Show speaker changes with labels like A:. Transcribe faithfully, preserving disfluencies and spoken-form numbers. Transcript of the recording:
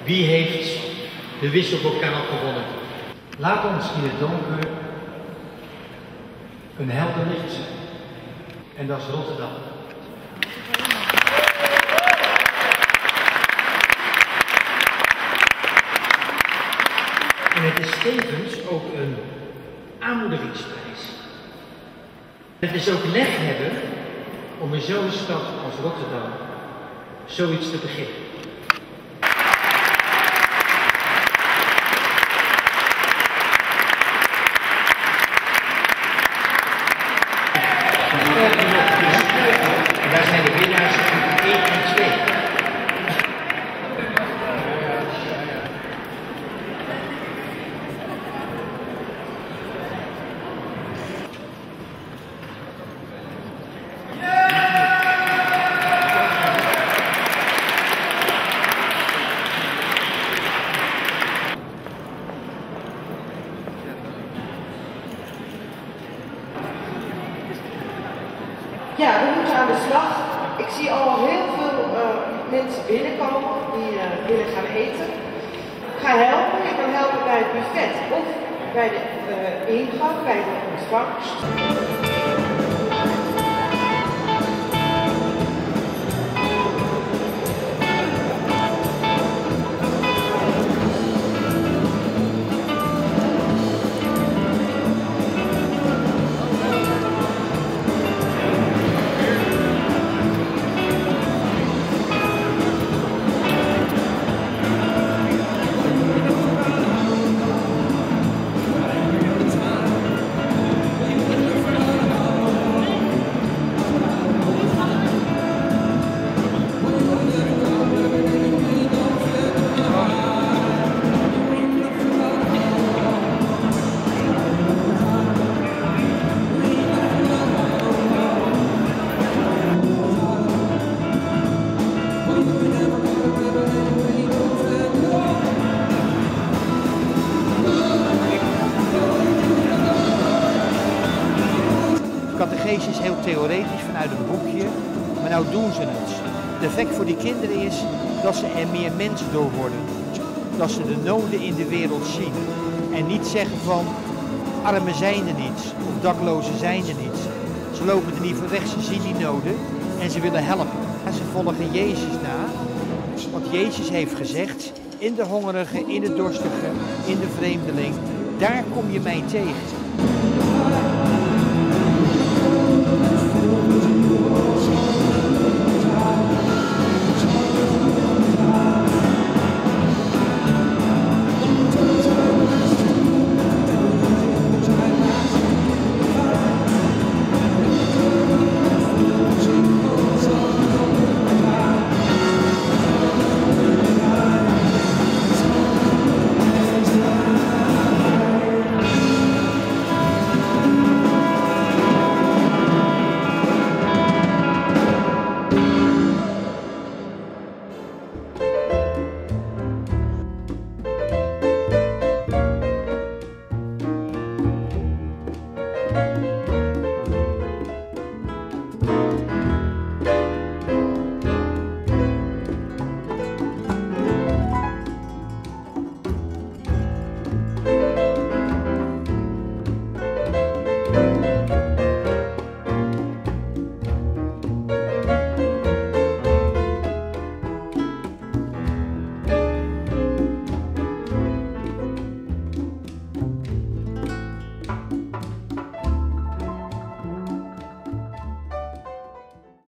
A: Wie heeft de wisselbokaal gewonnen? Laat ons in het donker een helder licht zijn. En dat is Rotterdam. En het is tevens ook een aanmoedigingsprijs. Het is ook lef hebben om in zo'n stad als Rotterdam zoiets te beginnen. En daar zijn de winnaars van één en twee.
B: Ja, we moeten aan de slag. Ik zie al heel veel uh, mensen binnenkomen die uh, willen gaan eten. Ik ga helpen. Je kan helpen bij het buffet of bij de uh, ingang, bij de ontvangst.
C: Catechesis is heel theoretisch vanuit een boekje, maar nou doen ze het. Het effect voor die kinderen is dat ze er meer mens door worden. Dat ze de noden in de wereld zien. En niet zeggen van, armen zijn er niet, of daklozen zijn er niet. Ze lopen er niet voor weg, ze zien die noden en ze willen helpen. En ze volgen Jezus na, want Jezus heeft gezegd, in de hongerige, in de dorstige, in de vreemdeling, daar kom je mij tegen.